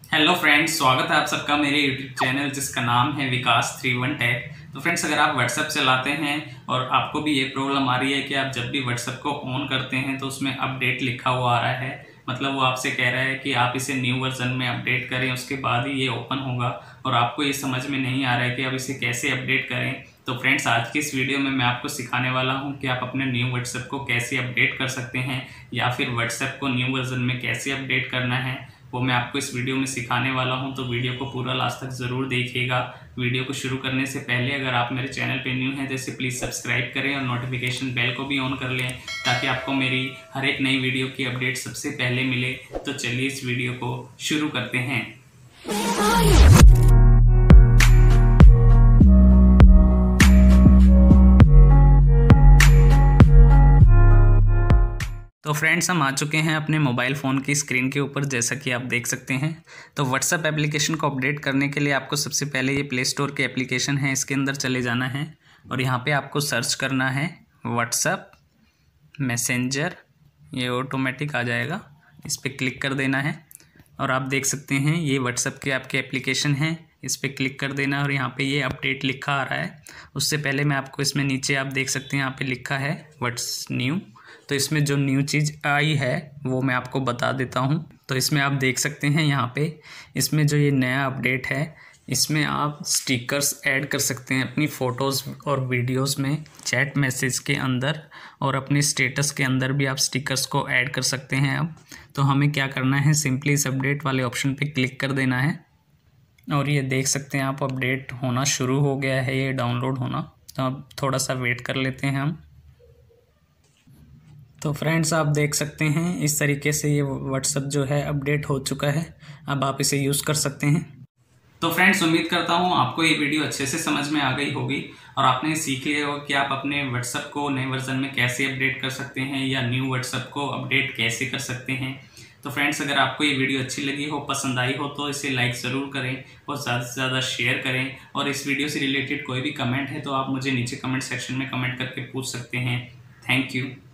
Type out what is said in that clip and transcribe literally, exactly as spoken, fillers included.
Hello friends, स्वागत है आप सबका मेरे यूट्यूब चैनल जिसका नाम है विकास थ्री वन टेक। तो फ्रेंड्स, अगर आप व्हाट्सएप चलाते हैं और आपको भी ये प्रॉब्लम आ रही है कि आप जब भी व्हाट्सएप को ऑन करते हैं तो उसमें अपडेट लिखा हुआ आ रहा है, मतलब वो आपसे कह रहा है कि आप इसे न्यू वर्जन में अपडेट करें, उसके बाद ही ये ओपन होगा, और आपको ये समझ में नहीं आ रहा है कि आप इसे कैसे अपडेट करें। तो फ्रेंड्स, आज की इस वीडियो में मैं आपको सिखाने वाला हूं कि आप अपने न्यू व्हाट्सएप को कैसे अपडेट कर सकते हैं, या फिर व्हाट्सएप को न्यू वर्जन में कैसे अपडेट करना है, वो मैं आपको इस वीडियो में सिखाने वाला हूं। तो वीडियो को पूरा लास्ट तक ज़रूर देखिएगा। वीडियो को शुरू करने से पहले अगर आप मेरे चैनल पे न्यू हैं तो इसे प्लीज़ सब्सक्राइब करें और नोटिफिकेशन बेल को भी ऑन कर लें, ताकि आपको मेरी हर एक नई वीडियो की अपडेट सबसे पहले मिले। तो चलिए इस वीडियो को शुरू करते हैं। तो फ्रेंड्स, हम आ चुके हैं अपने मोबाइल फ़ोन की स्क्रीन के ऊपर, जैसा कि आप देख सकते हैं। तो व्हाट्सएप एप्लीकेशन को अपडेट करने के लिए आपको सबसे पहले ये प्ले स्टोर के एप्लीकेशन है, इसके अंदर चले जाना है और यहाँ पे आपको सर्च करना है व्हाट्सएप मैसेंजर। ये ऑटोमेटिक आ जाएगा, इस पर क्लिक कर देना है और आप देख सकते हैं ये व्हाट्सएप के आपके एप्लीकेशन हैं, इस पर क्लिक कर देना और यहाँ पे ये अपडेट लिखा आ रहा है। उससे पहले मैं आपको इसमें नीचे आप देख सकते हैं यहाँ पे लिखा है व्हाट्स न्यू। तो इसमें जो न्यू चीज़ आई है वो मैं आपको बता देता हूँ। तो इसमें आप देख सकते हैं यहाँ पे इसमें जो ये नया अपडेट है, इसमें आप स्टिकर्स ऐड कर सकते हैं अपनी फ़ोटोज़ और वीडियोस में, चैट मैसेज के अंदर और अपने स्टेटस के अंदर भी आप स्टिकर्स को ऐड कर सकते हैं। अब तो हमें क्या करना है, सिंपली इस अपडेट वाले ऑप्शन पे क्लिक कर देना है और ये देख सकते हैं आप अपडेट होना शुरू हो गया है, ये डाउनलोड होना। तो अब थोड़ा सा वेट कर लेते हैं हम। तो फ्रेंड्स, आप देख सकते हैं इस तरीके से ये व्हाट्सएप जो है अपडेट हो चुका है। अब आप इसे यूज़ कर सकते हैं। तो फ्रेंड्स, उम्मीद करता हूँ आपको ये वीडियो अच्छे से समझ में आ गई होगी और आपने सीख लिया होगा कि आप अपने व्हाट्सएप को नए वर्जन में कैसे अपडेट कर सकते हैं, या न्यू व्हाट्सएप को अपडेट कैसे कर सकते हैं। तो फ्रेंड्स, अगर आपको ये वीडियो अच्छी लगी हो, पसंद आई हो, तो इसे लाइक ज़रूर करें और ज़्यादा से ज़्यादा शेयर करें। और इस वीडियो से रिलेटेड कोई भी कमेंट है तो आप मुझे नीचे कमेंट सेक्शन में कमेंट करके पूछ सकते हैं। Thank you.